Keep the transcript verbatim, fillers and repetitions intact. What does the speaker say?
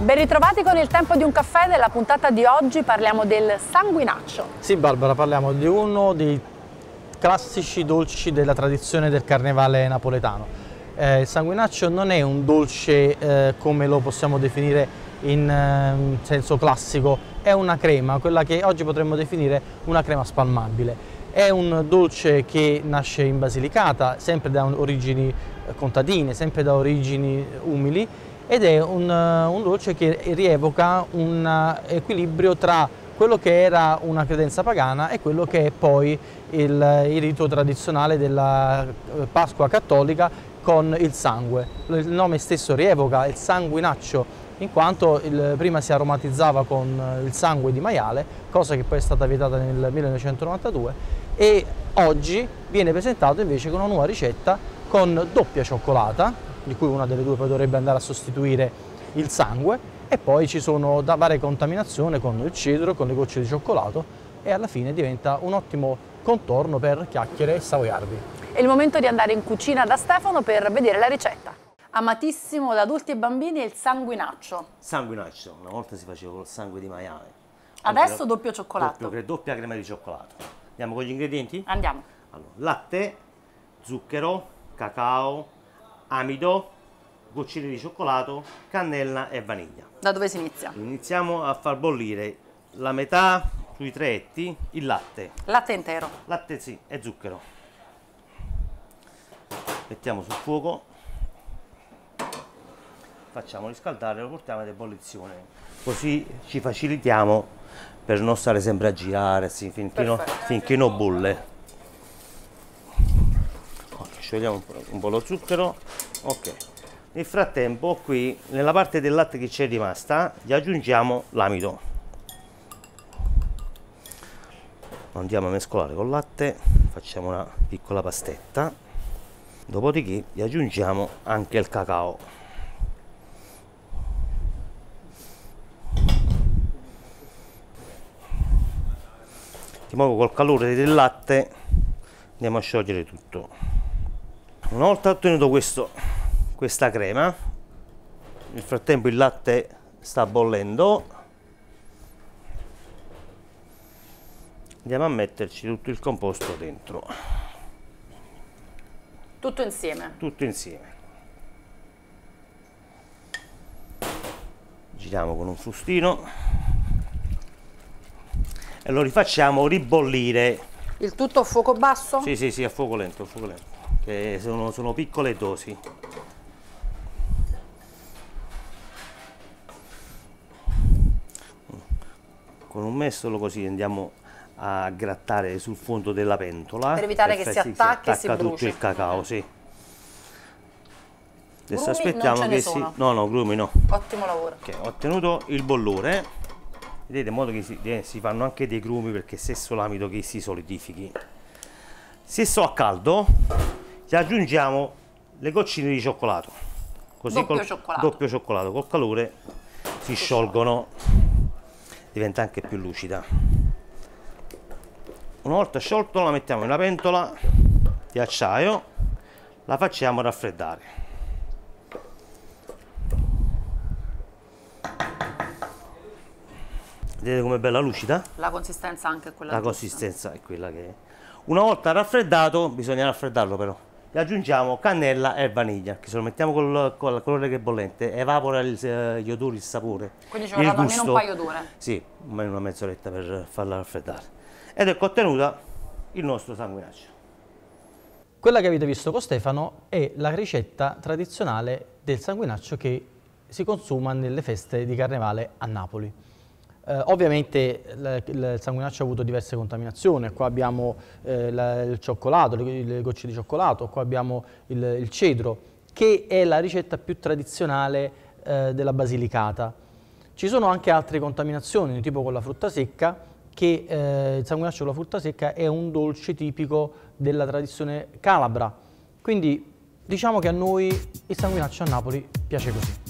Ben ritrovati con il tempo di un caffè. Della puntata di oggi parliamo del sanguinaccio. Sì Barbara, parliamo di uno dei classici dolci della tradizione del carnevale napoletano. Eh, il sanguinaccio non è un dolce eh, come lo possiamo definire in eh, senso classico, è una crema, quella che oggi potremmo definire una crema spalmabile. È un dolce che nasce in Basilicata, sempre da origini contadine, sempre da origini umili, ed è un, un dolce che rievoca un equilibrio tra quello che era una credenza pagana e quello che è poi il, il rito tradizionale della Pasqua cattolica con il sangue. Il nome stesso rievoca il sanguinaccio, in quanto il, prima si aromatizzava con il sangue di maiale, cosa che poi è stata vietata nel millenovecentonovantadue, e oggi viene presentato invece con una nuova ricetta con doppia cioccolata, di cui una delle due poi dovrebbe andare a sostituire il sangue, e poi ci sono da varie contaminazioni con il cedro, con le gocce di cioccolato, e alla fine diventa un ottimo contorno per chiacchiere e savoiardi. È il momento di andare in cucina da Stefano per vedere la ricetta. Amatissimo da adulti e bambini è il sanguinaccio. Sanguinaccio, una volta si faceva col sangue di maiale. Adesso doppio cioccolato. Doppio, doppia crema di cioccolato. Andiamo con gli ingredienti? Andiamo. Allora, latte, zucchero, cacao, amido, goccine di cioccolato, cannella e vaniglia. Da dove si inizia? Iniziamo a far bollire la metà sui tre etti il latte. Latte intero. Latte sì, e zucchero. Mettiamo sul fuoco, facciamo riscaldare e lo portiamo ad ebollizione. Così ci facilitiamo per non stare sempre a girare sì, finché, no, finché non bolle. Okay, sciogliamo un po', un po' lo zucchero. Ok. Nel frattempo qui nella parte del latte che c'è rimasta gli aggiungiamo l'amido. Lo andiamo a mescolare col latte, facciamo una piccola pastetta, dopodiché gli aggiungiamo anche il cacao. Di modo col calore del latte andiamo a sciogliere tutto. Una volta ottenuto questo, questa crema, nel frattempo il latte sta bollendo, andiamo a metterci tutto il composto dentro. Tutto insieme? Tutto insieme. Giriamo con un frustino e lo rifacciamo ribollire. Il tutto a fuoco basso? Sì, sì, sì, a fuoco lento, a fuoco lento, che sono, sono piccole dosi. Con un mestolo così andiamo a grattare sul fondo della pentola per evitare che si attacchi e si bruci. Tutto il cacao, sì. Adesso Grumi aspettiamo non ce che ne si... sono. No, no, grumi no. Ottimo lavoro. Ok, ho ottenuto il bollore. Vedete, in modo che si, eh, si fanno anche dei grumi, perché stesso l'amido che si solidifichi. Se sto a caldo, gli aggiungiamo le goccine di cioccolato. Così doppio col, cioccolato. Doppio cioccolato, col calore si sciolgono, diventa anche più lucida. Una volta sciolto la mettiamo in una pentola di acciaio, la facciamo raffreddare. Vedete com'è bella lucida? La consistenza anche è quella La giusta. consistenza è quella che è. Una volta raffreddato, bisogna raffreddarlo però, gli aggiungiamo cannella e vaniglia, che se lo mettiamo col, col colore che è bollente evapora il, gli odori, il sapore. Quindi ci vorrà almeno un paio d'ore. Sì, almeno una mezz'oretta per farla raffreddare. Ed ecco ottenuta il nostro sanguinaccio. Quella che avete visto con Stefano è la ricetta tradizionale del sanguinaccio che si consuma nelle feste di carnevale a Napoli. Eh, ovviamente il, il sanguinaccio ha avuto diverse contaminazioni. Qua abbiamo eh, la, il cioccolato, le, le gocce di cioccolato, qua abbiamo il, il cedro, che è la ricetta più tradizionale eh, della Basilicata. Ci sono anche altre contaminazioni, tipo con la frutta secca, che eh, il sanguinaccio con la frutta secca è un dolce tipico della tradizione calabra. Quindi diciamo che a noi il sanguinaccio a Napoli piace così.